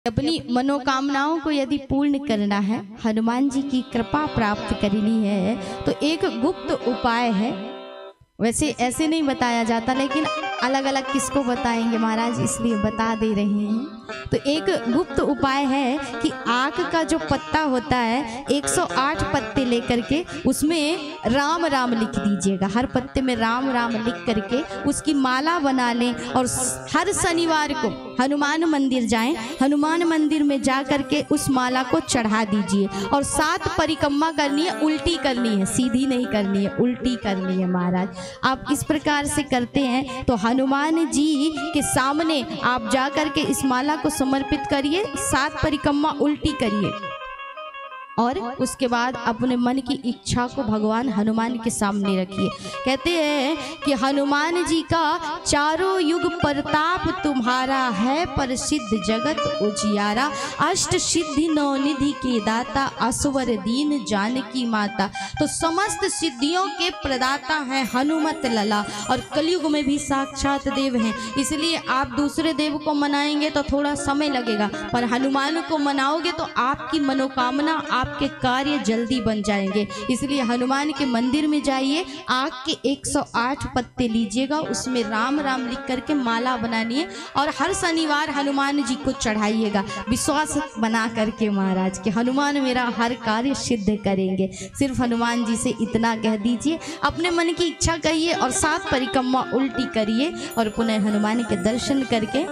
अपनी मनोकामनाओं को यदि पूर्ण करना है, हनुमान जी की कृपा प्राप्त करनी है, तो एक गुप्त उपाय है। वैसे ऐसे नहीं बताया जाता, लेकिन अलग अलग किसको बताएंगे महाराज, इसलिए बता दे रहे हैं। तो एक गुप्त उपाय है कि आक का जो पत्ता होता है 108 पत्ते लेकर के उसमें राम राम लिख दीजिएगा। हर पत्ते में राम राम लिख करके उसकी माला बना लें और हर शनिवार को हनुमान मंदिर जाएं। हनुमान मंदिर में जा करके उस माला को चढ़ा दीजिए और 7 परिक्रमा करनी है, उल्टी करनी है, सीधी नहीं करनी है, उल्टी करनी है महाराज। आप इस प्रकार से करते हैं तो हनुमान जी के सामने आप जा करके इस माला को समर्पित करिए, 7 परिक्रमा उल्टी करिए और उसके बाद अपने मन की इच्छा को भगवान हनुमान के सामने रखिए। कहते हैं कि हनुमान जी का चारों युग प्रताप तुम्हारा है, प्रसिद्ध जगत उजियारा, अष्ट सिद्धि नवनिधि के दाता, असवर दीन जानकी माता। तो समस्त सिद्धियों के प्रदाता हैं हनुमत लला और कलयुग में भी साक्षात देव हैं। इसलिए आप दूसरे देव को मनाएंगे तो थोड़ा समय लगेगा, पर हनुमान को मनाओगे तो आपकी मनोकामना, आपके कार्य जल्दी बन जाएंगे। इसलिए हनुमान के मंदिर में जाइए, आग के 108 पत्ते लीजिएगा, उसमें राम राम लिख करके माला बनानी है और हर शनिवार हनुमान जी को चढ़ाइएगा, विश्वास बना करके महाराज कि हनुमान मेरा हर कार्य सिद्ध करेंगे। सिर्फ हनुमान जी से इतना कह दीजिए, अपने मन की इच्छा कहिए और 7 परिक्रमा उल्टी करिए और पुनः हनुमान के दर्शन करके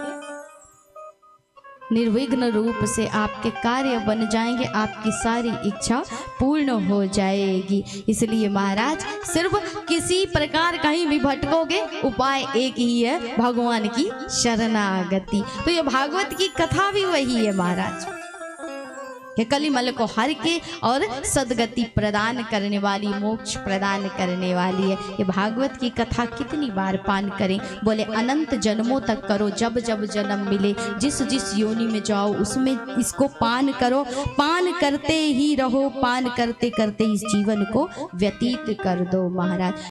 निर्विघ्न रूप से आपके कार्य बन जाएंगे, आपकी सारी इच्छा पूर्ण हो जाएगी। इसलिए महाराज सिर्फ किसी प्रकार कहीं भी भटकोगे, उपाय एक ही है, भगवान की शरणागति। तो ये भागवत की कथा भी वही है महाराज, कि कलिमल को हर के और सदगति प्रदान करने वाली, मोक्ष प्रदान करने वाली है। ये भागवत की कथा कितनी बार पान करें, बोले अनंत जन्मों तक करो, जब जब जन्म मिले, जिस जिस योनि में जाओ उसमें इसको पान करो, पान करते ही रहो, पान करते करते इस जीवन को व्यतीत कर दो महाराज।